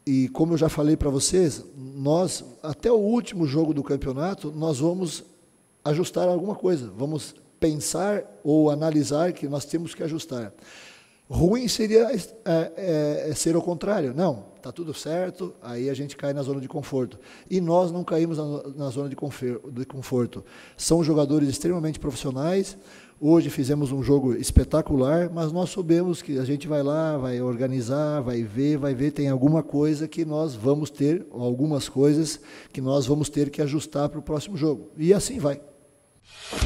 E como eu já falei para vocês, nós, até o último jogo do campeonato, nós vamos ajustar alguma coisa, vamos pensar ou analisar que nós temos que ajustar. Ruim seria ser o contrário. Não, está tudo certo, aí a gente cai na zona de conforto. E nós não caímos na zona de conforto. São jogadores extremamente profissionais. Hoje fizemos um jogo espetacular, mas nós soubemos que a gente vai lá, vai organizar, vai ver, tem alguma coisa que nós vamos ter, ou algumas coisas que nós vamos ter que ajustar para o próximo jogo. E assim vai.